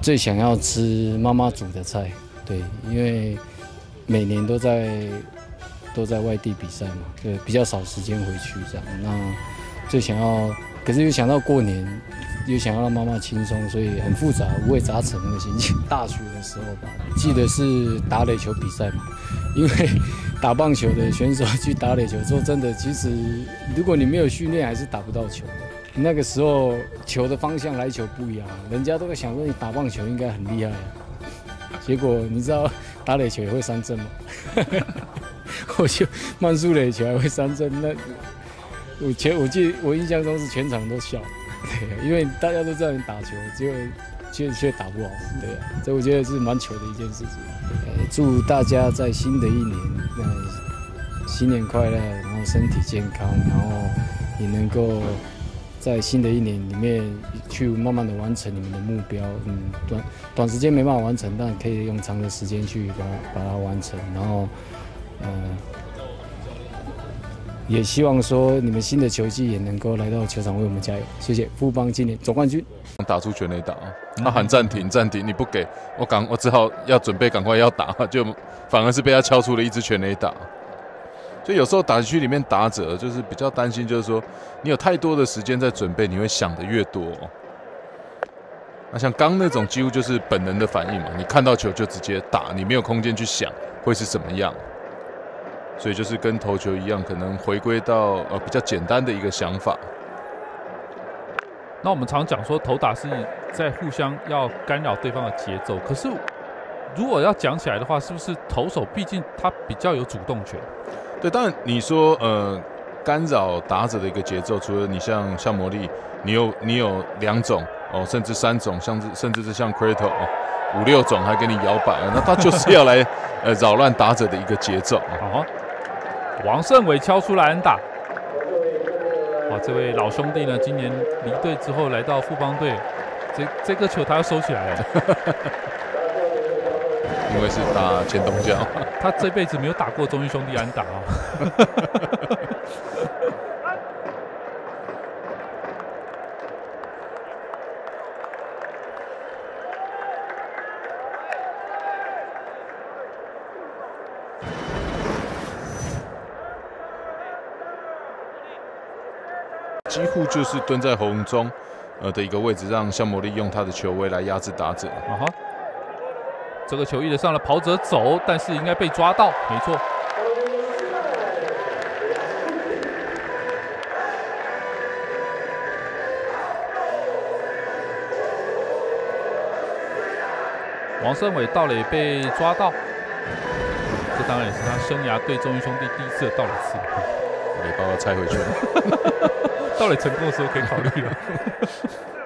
最想要吃妈妈煮的菜，对，因为每年都在外地比赛嘛，对，比较少时间回去这样。那最想要，可是又想到过年，又想要让妈妈轻松，所以很复杂，五味杂陈那个心情。大学的时候吧，记得是打垒球比赛嘛，因为打棒球的选手去打垒球，说真的，其实如果你没有训练，还是打不到球的。那个时候球的方向来球不一样，人家都会想说你打棒球应该很厉害啊，结果你知道打垒球也会三振吗？我就慢速垒球还会三振，那我印象中是全场都笑，对，因为大家都知道你打球，结果却打不好，对啊，这我觉得是蛮糗的一件事情。祝大家在新的一年，新年快乐，然后身体健康，然后也能够在新的一年里面去慢慢的完成你们的目标。短时间没办法完成，但可以用长的时间去把它完成。然后，也希望说你们新的球季也能够来到球场为我们加油。谢谢富邦今年总冠军。 打出全垒打，他喊暂停，暂停，你不给我只好要准备赶快要打，就反而是被他敲出了一支全垒打。所以有时候打击区里面打者就是比较担心，就是说你有太多的时间在准备，你会想的越多。那像刚那种几乎就是本能的反应嘛，你看到球就直接打，你没有空间去想会是怎么样。所以就是跟投球一样，可能回归到比较简单的一个想法。 那我们常讲说投打是在互相要干扰对方的节奏，可是如果要讲起来的话，是不是投手毕竟他比较有主动权？ 对，当然你说干扰打者的一个节奏，除了你像魔力，你有2种甚至3种，甚至是像 Creto 5、6种还给你摇摆，那他就是要来扰乱打者的一个节奏。 王胜伟敲出来安打。哇，这位老兄弟呢，今年离队之后来到富邦队，这个球他要收起来了， 因为是打前东家， 他这辈子没有打过中英兄弟安打几乎就是蹲在红中的一个位置，让向魔力用他的球威来压制打者。 这个球一直上了跑者走，但是应该被抓到，没错。王胜伟盗垒被抓到，这当然也是他生涯对中英兄弟第一次的盗垒次。 垒包要拆回去了。 盗垒成功的时候可以考虑了。